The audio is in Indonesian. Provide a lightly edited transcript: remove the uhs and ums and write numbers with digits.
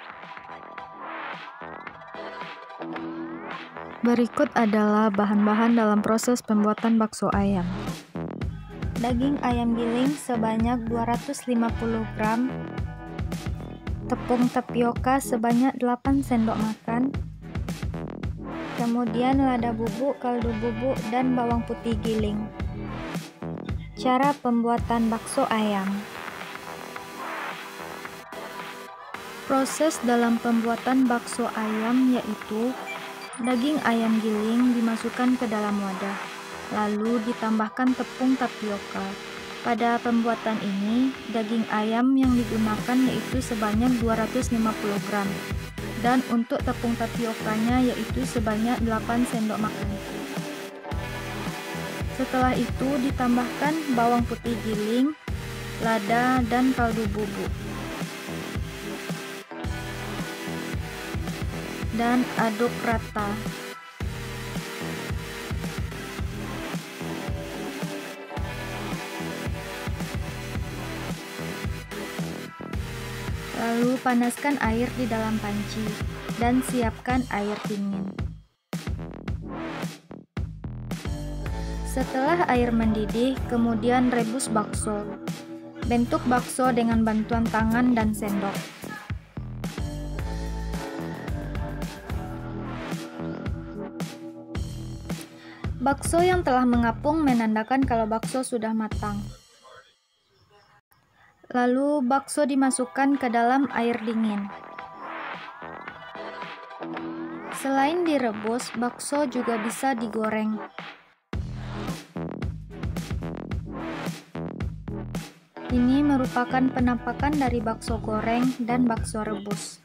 Berikut adalah bahan-bahan dalam proses pembuatan bakso ayam. Daging ayam giling sebanyak 250 gram, tepung tapioka sebanyak 8 sendok makan, kemudian lada bubuk, kaldu bubuk, dan bawang putih giling. Cara pembuatan bakso ayam. Proses dalam pembuatan bakso ayam yaitu daging ayam giling dimasukkan ke dalam wadah, lalu ditambahkan tepung tapioka. Pada pembuatan ini, daging ayam yang digunakan yaitu sebanyak 250 gram, dan untuk tepung tapiokanya yaitu sebanyak 8 sendok makan. Setelah itu ditambahkan bawang putih giling, lada, dan kaldu bubuk. Dan aduk rata. Lalu panaskan air di dalam panci dan siapkan air dingin. Setelah air mendidih, kemudian rebus bakso. Bentuk bakso dengan bantuan tangan dan sendok. Bakso yang telah mengapung menandakan kalau bakso sudah matang. Lalu bakso dimasukkan ke dalam air dingin. Selain direbus, bakso juga bisa digoreng. Ini merupakan penampakan dari bakso goreng dan bakso rebus.